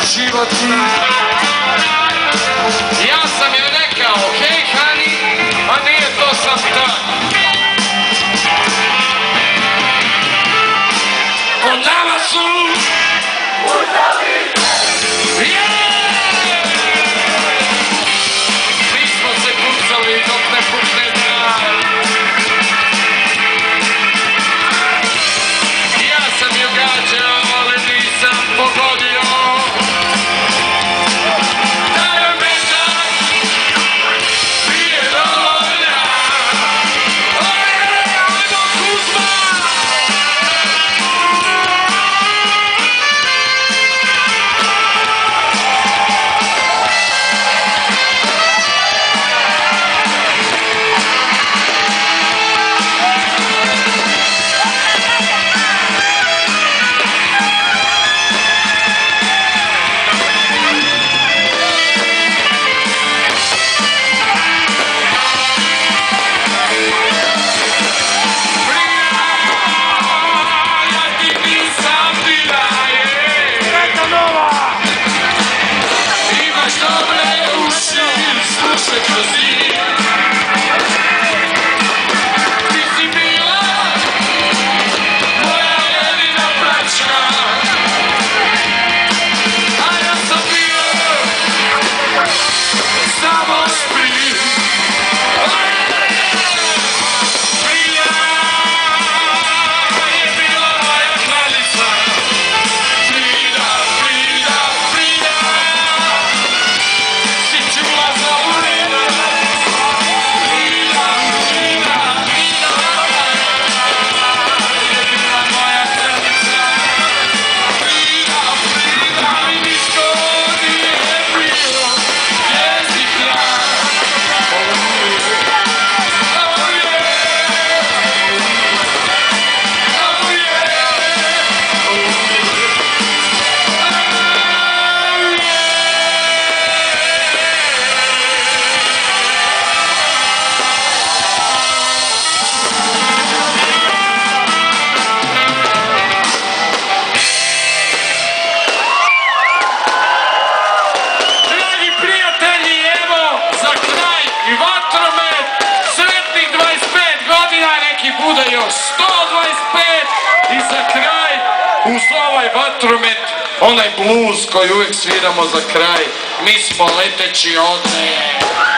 životni. Ja sam joj rekao, hej hani, a nije to sam tak. Po nama su mi smo se kucali dok ne pušne dan. Ja sam ju gađao, ali nisam pogodio. Bude još 125 i za kraj uz ovaj vatromet, onaj blues koji uvijek sviramo za kraj, mi smo leteći odne.